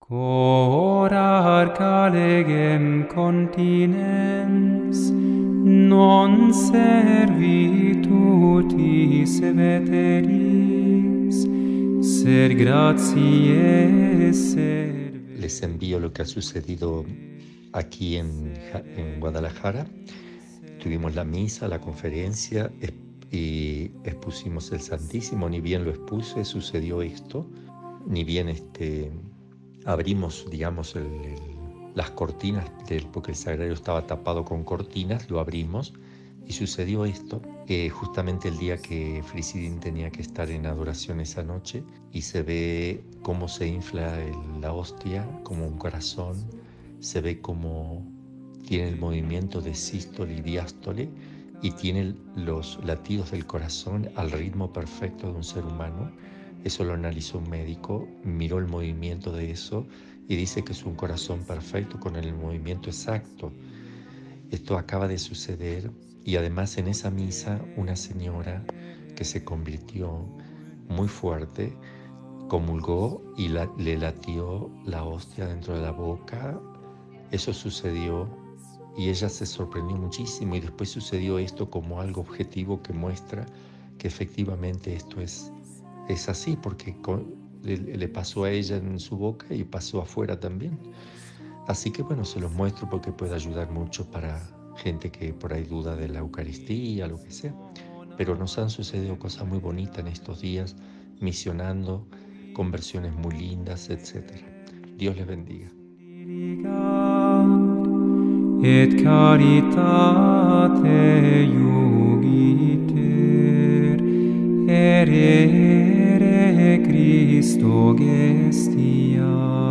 Cora calegem continens, non servitutis veteris, ser gratiae serve. Les envío lo que ha sucedido aquí en Guadalajara. Tuvimos la misa, la conferencia y expusimos el Santísimo. Ni bien lo expuse, sucedió esto. Ni bien abrimos, digamos, las cortinas, porque el sagrario estaba tapado con cortinas, lo abrimos y sucedió esto. Justamente el día que Frisidín tenía que estar en adoración esa noche, y se ve cómo se infla la hostia como un corazón, se ve cómo tiene el movimiento de sístole y diástole y tiene los latidos del corazón al ritmo perfecto de un ser humano. Eso lo analizó un médico, miró el movimiento de eso y dice que es un corazón perfecto con el movimiento exacto. Esto acaba de suceder y además en esa misa una señora que se convirtió muy fuerte comulgó y le latió la hostia dentro de la boca. Eso sucedió y ella se sorprendió muchísimo, y después sucedió esto como algo objetivo que muestra que efectivamente esto es así, porque le pasó a ella en su boca y pasó afuera también. Así que bueno, se los muestro porque puede ayudar mucho para gente que por ahí duda de la Eucaristía, lo que sea. Pero nos han sucedido cosas muy bonitas en estos días, misionando, conversiones muy lindas, etc. Dios les bendiga. Et caritate iugiter, ere Christo gestia.